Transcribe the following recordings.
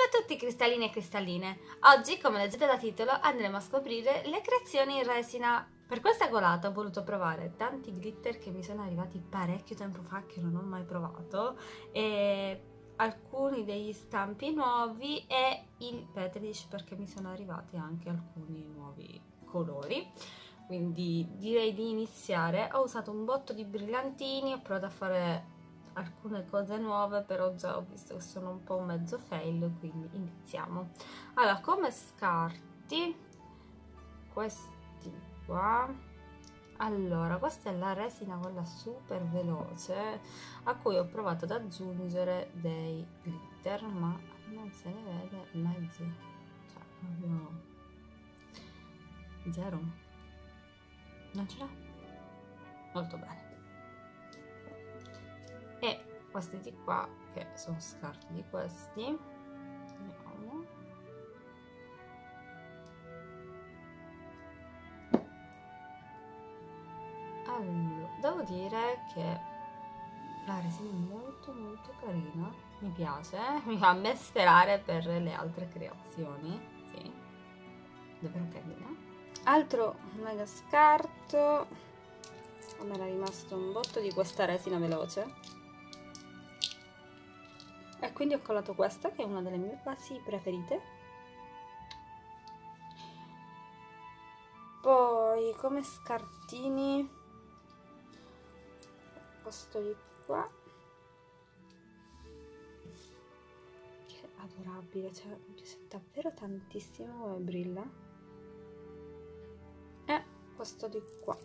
Ciao a tutti cristallini e cristalline! Oggi, come leggete da titolo, andremo a scoprire le creazioni in resina. Per questa colata ho voluto provare tanti glitter che mi sono arrivati parecchio tempo fa, che non ho mai provato, e alcuni degli stampi nuovi e il Petri perché mi sono arrivati anche alcuni nuovi colori. Quindi direi di iniziare. Ho usato un botto di brillantini, ho provato a fare alcune cose nuove, però già ho visto che sono un po' un mezzo fail, quindi iniziamo. Allora, come scarti questi qua, allora questa è la resina, quella super veloce, a cui ho provato ad aggiungere dei glitter, ma non se ne vede mezzo, cioè proprio zero, non ce l'ha. Molto bene. E questi di qua che sono scarti di questi, vediamo. Allora, devo dire che la resina è molto carina, mi piace, mi fa ben sperare per le altre creazioni, sì, davvero carina. Altro mega scarto, mi era rimasto un botto di questa resina veloce. E quindi ho colato questa, che è una delle mie basi preferite. Poi come scartini questo di qua, che è adorabile, cioè mi piace davvero tantissimo come brilla. E questo di qua,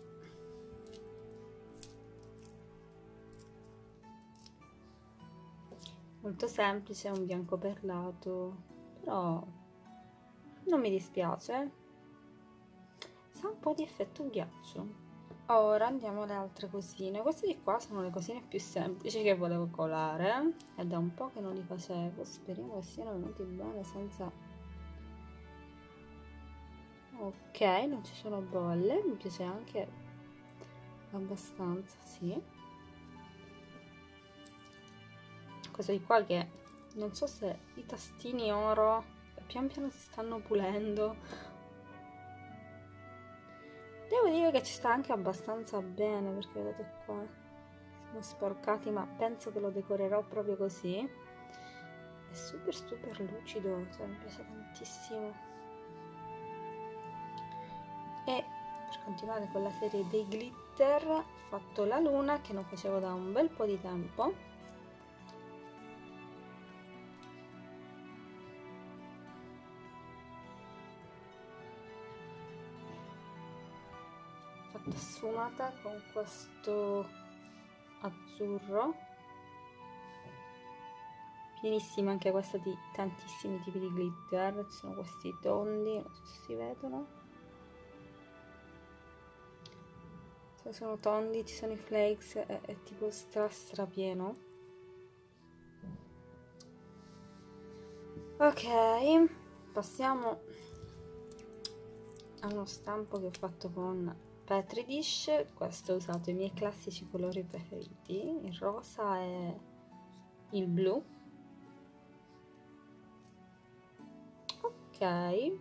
molto semplice, un bianco perlato, però non mi dispiace, sa un po' di effetto ghiaccio. Ora andiamo alle altre cosine. Queste di qua sono le cosine più semplici che volevo colare, è da un po' che non li facevo, speriamo che siano venuti bene senza... Ok, non ci sono bolle, mi piace anche abbastanza, sì. Questo di qua che non so se i tastini oro pian piano si stanno pulendo. Devo dire che ci sta anche abbastanza bene, perché vedete qua sono sporcati, ma penso che lo decorerò proprio così. È super lucido, cioè mi piace tantissimo. E per continuare con la serie dei glitter ho fatto la luna, che non facevo da un bel po' di tempo. Fatta sfumata con questo azzurro, pienissima anche questa di tantissimi tipi di glitter. Ci sono questi tondi, non so se si vedono, se sono tondi, ci sono i flakes, è tipo strapieno. Ok, passiamo a uno stampo che ho fatto con Petri Dish. Questo ho usato i miei classici colori preferiti, il rosa e il blu. Ok,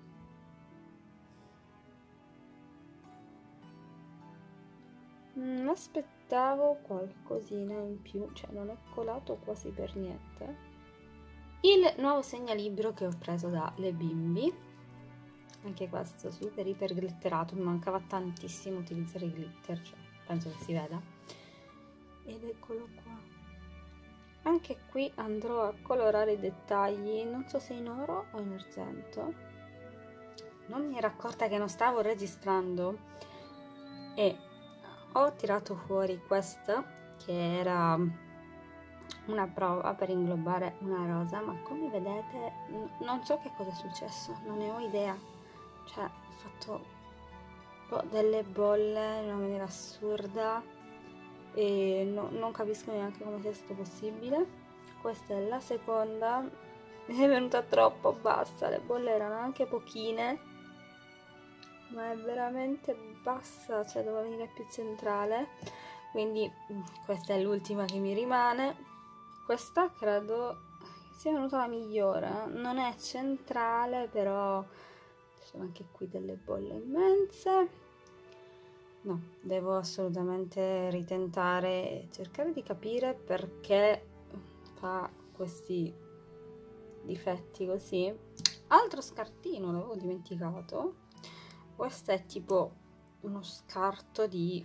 aspettavo qualcosina in più, cioè non è colato quasi per niente. Il nuovo segnalibro che ho preso da Le Bimbi, anche questo super iper glitterato, mi mancava tantissimo utilizzare i glitter, cioè penso che si veda, ed eccolo qua. Anche qui andrò a colorare i dettagli, non so se in oro o in argento, non mi ero accorta che non stavo registrando e ho tirato fuori questa che era una prova per inglobare una rosa, ma come vedete non so che cosa è successo, non ne ho idea, cioè ho fatto delle bolle in una maniera assurda e non capisco neanche come sia stato possibile. Questa è la seconda, mi è venuta troppo bassa, le bolle erano anche pochine, ma è veramente bassa, cioè doveva venire più centrale, quindi questa è l'ultima che mi rimane. Questa credo sia venuta la migliore. Non è centrale, però ci sono anche qui delle bolle immense. No, devo assolutamente ritentare e cercare di capire perché fa questi difetti così. Altro scartino, l'avevo dimenticato. Questo è tipo uno scarto di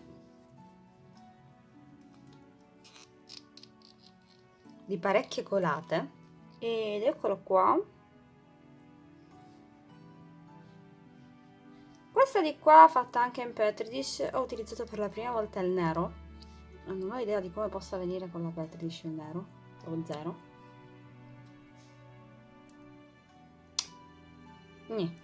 parecchie colate, ed eccolo qua. Questa di qua, fatta anche in Petri Dish, ho utilizzato per la prima volta il nero. Non ho idea di come possa venire con la Petri Dish il nero, o zero. Nì.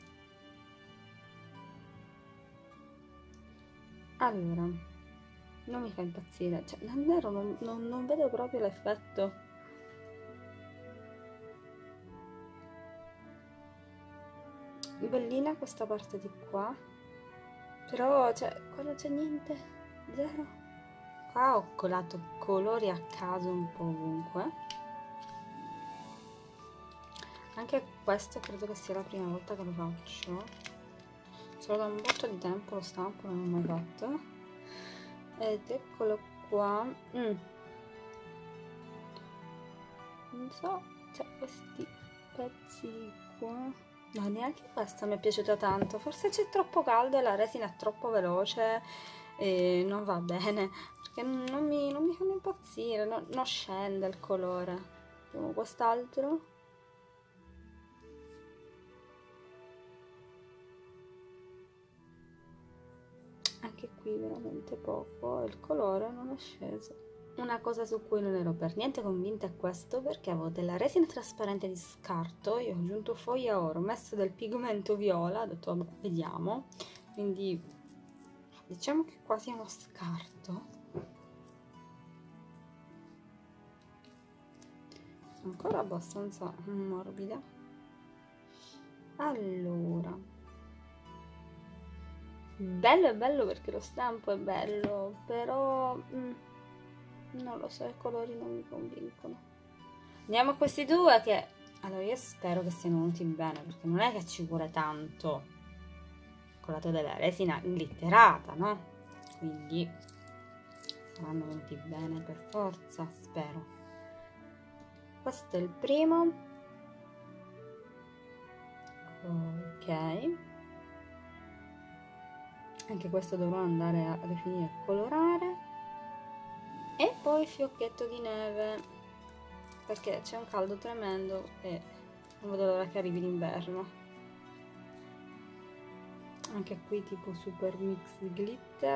Allora, non mi fa impazzire, cioè nel nero non vedo proprio l'effetto. Bellina questa parte di qua, però cioè qua non c'è niente, zero. Qua ho colato colori a caso un po' ovunque. Anche questo credo che sia la prima volta che lo faccio, solo da un botto di tempo lo stampo non l'ho mai fatto. Ed eccolo qua. Non so, c'è questi pezzi qua. No, neanche questa mi è piaciuta tanto. Forse c'è troppo caldo e la resina è troppo veloce e non va bene, perché non mi fanno impazzire, non scende il colore. Vediamo quest'altro. Anche qui veramente poco, il colore non è sceso. Una cosa su cui non ero per niente convinta è questo, perché avevo della resina trasparente di scarto, io ho aggiunto foglia oro, ho messo del pigmento viola, ho detto vabbè, vediamo, quindi diciamo che quasi è uno scarto, ancora abbastanza morbida. Allora, bello è bello perché lo stampo è bello, però non lo so, i colori non mi convincono. Andiamo a questi due che, allora, io spero che siano venuti bene, perché non è che ci vuole tanto colato della resina glitterata, no? Quindi saranno venuti bene per forza, spero. Questo è il primo. Ok, anche questo dovrò andare a rifinire e colorare. E poi fiocchetto di neve, perché c'è un caldo tremendo e non vedo l'ora che arrivi l'inverno. Anche qui tipo super mix glitter.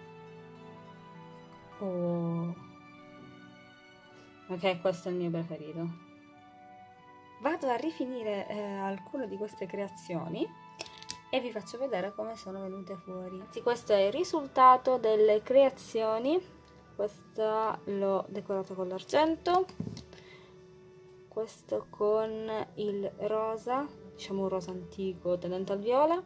Oh, ok, questo è il mio preferito. Vado a rifinire alcune di queste creazioni e vi faccio vedere come sono venute fuori. Sì, questo è il risultato delle creazioni. Questa l'ho decorata con l'argento, questo con il rosa, diciamo un rosa antico tendente al viola,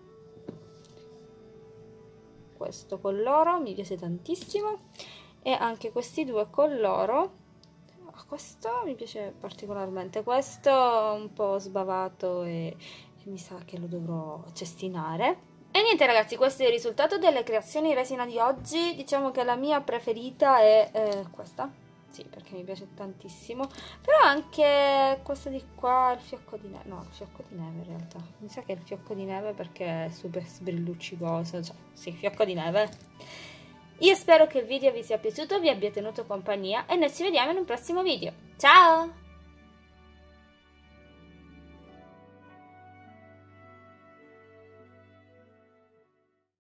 questo con l'oro, mi piace tantissimo, e anche questi due con l'oro. Questo mi piace particolarmente, questo un po' sbavato e mi sa che lo dovrò cestinare. E niente ragazzi, questo è il risultato delle creazioni resina di oggi. Diciamo che la mia preferita è questa, sì, perché mi piace tantissimo. Però anche questa di qua, il fiocco di neve, no, il fiocco di neve in realtà, mi sa che è il fiocco di neve perché è super sbrilluccicoso, cioè, sì, fiocco di neve. Io spero che il video vi sia piaciuto, vi abbia tenuto compagnia e noi ci vediamo in un prossimo video. Ciao!